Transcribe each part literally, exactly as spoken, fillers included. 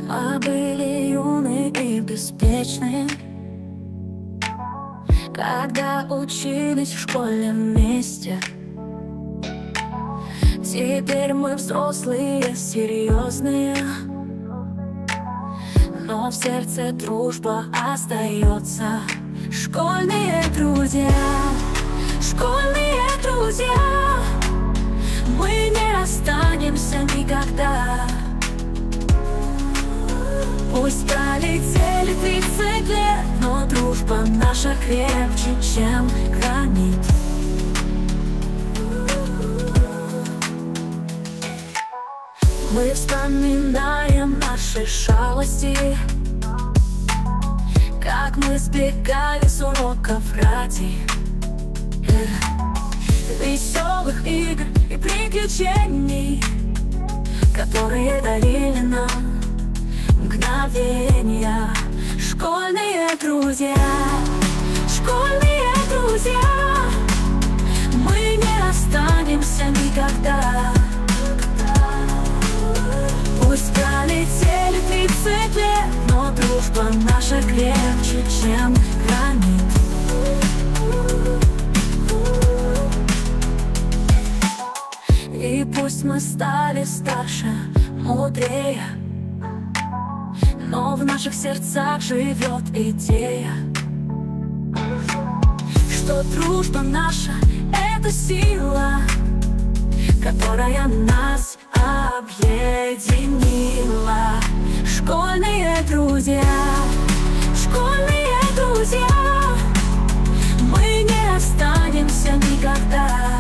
Мы были юны и беспечны, когда учились в школе вместе. Теперь мы взрослые, серьезные, но в сердце дружба остается. Школьные друзья, школьные друзья, мы не расстанемся никогда. Пусть пролетели тридцать лет, но дружба наша крепче, чем гранит. Мы вспоминаем наши шалости, как мы сбегали с уроков ради веселых игр и приключений, которые дарили нам мгновения. Школьные друзья, школьные друзья, мы не расстанемся никогда. Пусть пролетели тридцать лет, но дружба наша крепче, чем гранит. И пусть мы стали старше, мудрее, но в наших сердцах живет идея, что дружба наша — это сила, которая нас объединила. Школьные друзья, школьные друзья, мы не расстанемся никогда.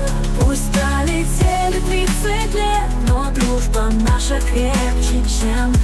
Пусть пролетели тридцать лет, но дружба наша крепче, чем